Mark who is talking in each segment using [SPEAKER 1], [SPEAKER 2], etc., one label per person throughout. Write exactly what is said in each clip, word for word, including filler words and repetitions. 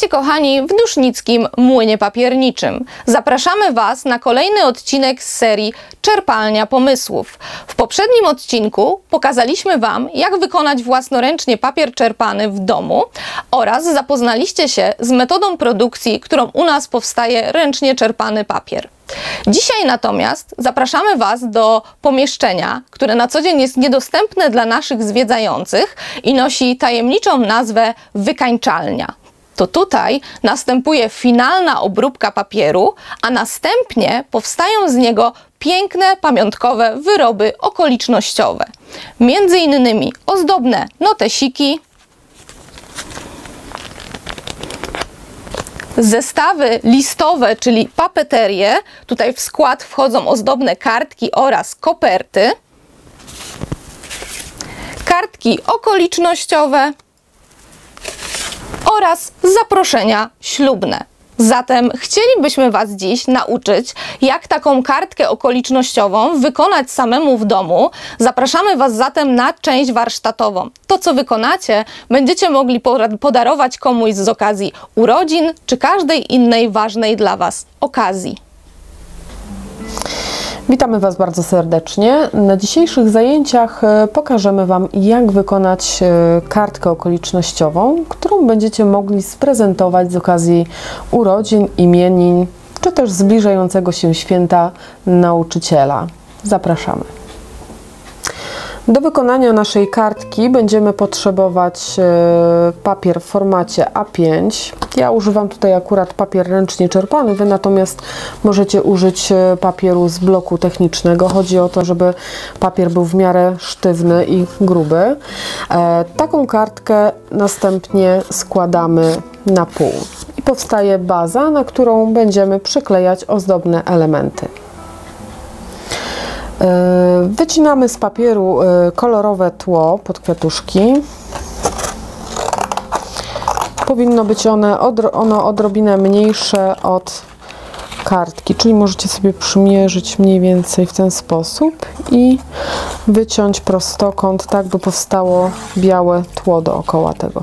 [SPEAKER 1] kochani, w Dusznickim Młynie Papierniczym. Zapraszamy Was na kolejny odcinek z serii Czerpalnia Pomysłów. W poprzednim odcinku pokazaliśmy Wam, jak wykonać własnoręcznie papier czerpany w domu oraz zapoznaliście się z metodą produkcji, którą u nas powstaje ręcznie czerpany papier. Dzisiaj natomiast zapraszamy Was do pomieszczenia, które na co dzień jest niedostępne dla naszych zwiedzających i nosi tajemniczą nazwę wykańczalnia. To tutaj następuje finalna obróbka papieru, a następnie powstają z niego piękne, pamiątkowe wyroby okolicznościowe. Między innymi ozdobne notesiki, zestawy listowe, czyli papeterie. Tutaj w skład wchodzą ozdobne kartki oraz koperty, kartki okolicznościowe oraz zaproszenia ślubne. Zatem chcielibyśmy Was dziś nauczyć, jak taką kartkę okolicznościową wykonać samemu w domu. Zapraszamy Was zatem na część warsztatową. To, co wykonacie, będziecie mogli podarować komuś z okazji urodzin czy każdej innej ważnej dla Was okazji.
[SPEAKER 2] Witamy Was bardzo serdecznie. Na dzisiejszych zajęciach pokażemy Wam, jak wykonać kartkę okolicznościową, którą będziecie mogli sprezentować z okazji urodzin, imienin, czy też zbliżającego się święta nauczyciela. Zapraszamy. Do wykonania naszej kartki będziemy potrzebować papier w formacie A pięć. Ja używam tutaj akurat papier ręcznie czerpany, Wy natomiast możecie użyć papieru z bloku technicznego. Chodzi o to, żeby papier był w miarę sztywny i gruby. Taką kartkę następnie składamy na pół i powstaje baza, na którą będziemy przyklejać ozdobne elementy. Wycinamy z papieru kolorowe tło pod kwiatuszki. Powinno być one, odro, ono odrobinę mniejsze od kartki, czyli możecie sobie przymierzyć mniej więcej w ten sposób i wyciąć prostokąt, tak by powstało białe tło dookoła tego.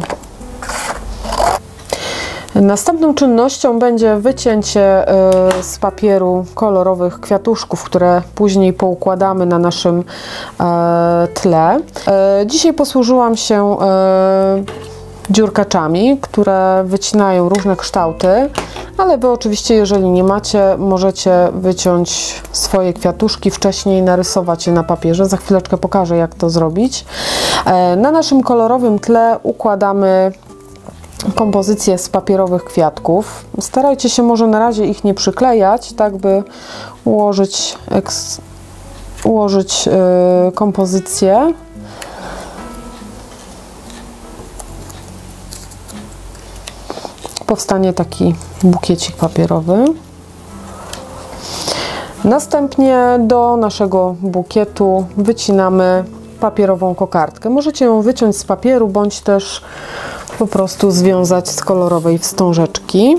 [SPEAKER 2] Następną czynnością będzie wycięcie z papieru kolorowych kwiatuszków, które później poukładamy na naszym tle. Dzisiaj posłużyłam się dziurkaczami, które wycinają różne kształty, ale Wy oczywiście, jeżeli nie macie, możecie wyciąć swoje kwiatuszki wcześniej, narysować je na papierze. Za chwileczkę pokażę, jak to zrobić. Na naszym kolorowym tle układamy kompozycję z papierowych kwiatków. Starajcie się może na razie ich nie przyklejać, tak by ułożyć, eks, ułożyć yy, kompozycję. Powstanie taki bukiecik papierowy. Następnie do naszego bukietu wycinamy papierową kokardkę. Możecie ją wyciąć z papieru, bądź też po prostu związać z kolorowej wstążeczki.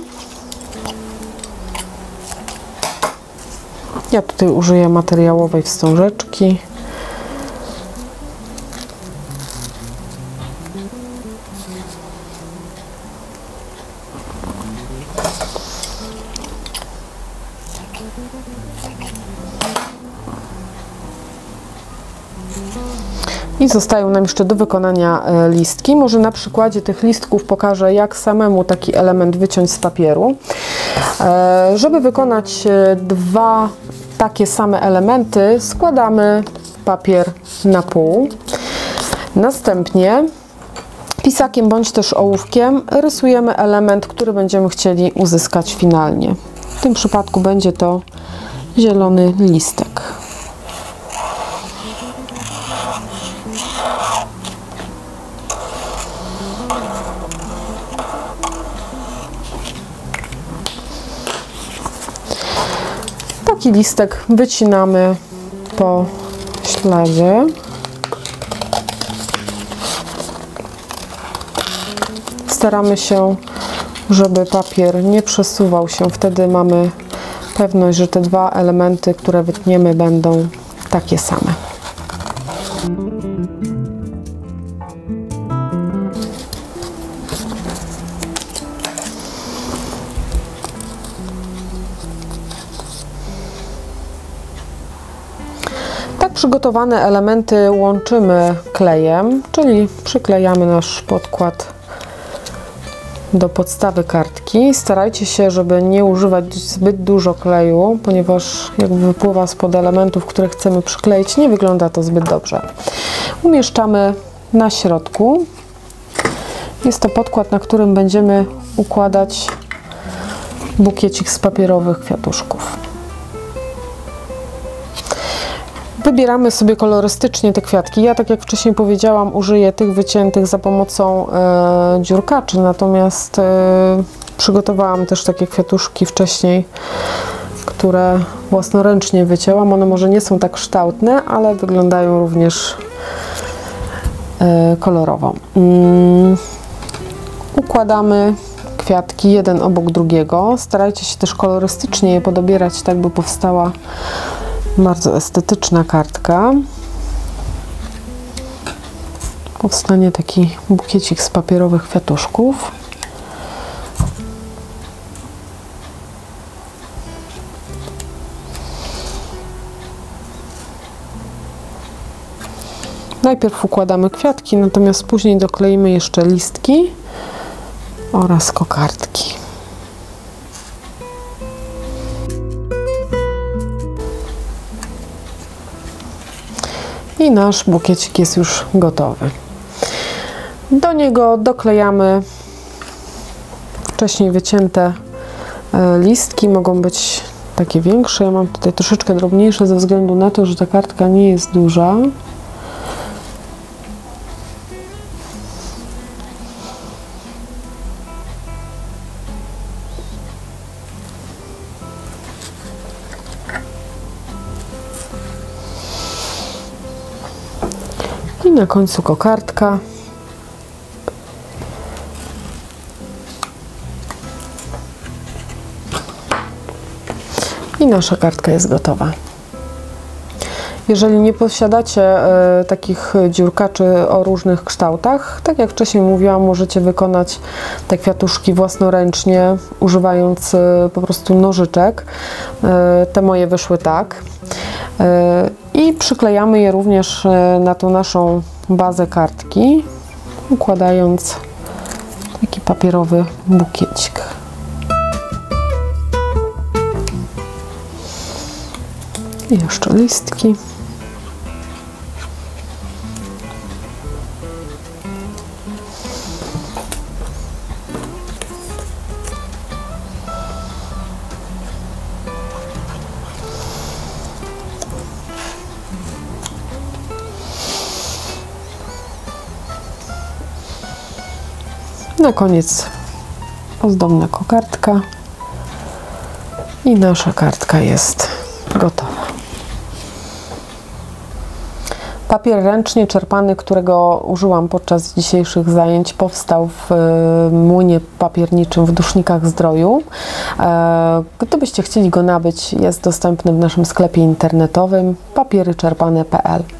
[SPEAKER 2] Ja tutaj użyję materiałowej wstążeczki. I zostają nam jeszcze do wykonania listki. Może na przykładzie tych listków pokażę, jak samemu taki element wyciąć z papieru. Żeby wykonać dwa takie same elementy, składamy papier na pół. Następnie pisakiem bądź też ołówkiem rysujemy element, który będziemy chcieli uzyskać finalnie. W tym przypadku będzie to zielony listek. Taki listek wycinamy po śladzie. Staramy się, żeby papier nie przesuwał się. Wtedy mamy pewność, że te dwa elementy, które wytniemy, będą takie same. Przygotowane elementy łączymy klejem, czyli przyklejamy nasz podkład do podstawy kartki. Starajcie się, żeby nie używać zbyt dużo kleju, ponieważ jak wypływa spod elementów, które chcemy przykleić, nie wygląda to zbyt dobrze. Umieszczamy na środku. Jest to podkład, na którym będziemy układać bukiecik z papierowych kwiatuszków. Wybieramy sobie kolorystycznie te kwiatki. Ja, tak jak wcześniej powiedziałam, użyję tych wyciętych za pomocą e, dziurkaczy, natomiast e, przygotowałam też takie kwiatuszki wcześniej, które własnoręcznie wycięłam. One może nie są tak kształtne, ale wyglądają również e, kolorowo. Mm. Układamy kwiatki jeden obok drugiego. Starajcie się też kolorystycznie je podobierać, tak by powstała bardzo estetyczna kartka. Powstanie taki bukiecik z papierowych kwiatuszków. Najpierw układamy kwiatki, natomiast później dokleimy jeszcze listki oraz kokardki. I nasz bukiecik jest już gotowy. Do niego doklejamy wcześniej wycięte listki. Mogą być takie większe. Ja mam tutaj troszeczkę drobniejsze ze względu na to, że ta kartka nie jest duża. I na końcu kokardka. I nasza kartka jest gotowa. Jeżeli nie posiadacie e, takich dziurkaczy o różnych kształtach, tak jak wcześniej mówiłam, możecie wykonać te kwiatuszki własnoręcznie, używając e, po prostu nożyczek. E, te moje wyszły tak. E, I przyklejamy je również e, na tą naszą bazę kartki, układając taki papierowy bukiecik. I jeszcze listki. Na koniec ozdobna kokardka i nasza kartka jest gotowa. Papier ręcznie czerpany, którego użyłam podczas dzisiejszych zajęć, powstał w młynie papierniczym w Dusznikach Zdroju. Gdybyście chcieli go nabyć, jest dostępny w naszym sklepie internetowym papieryczerpane kropka p l.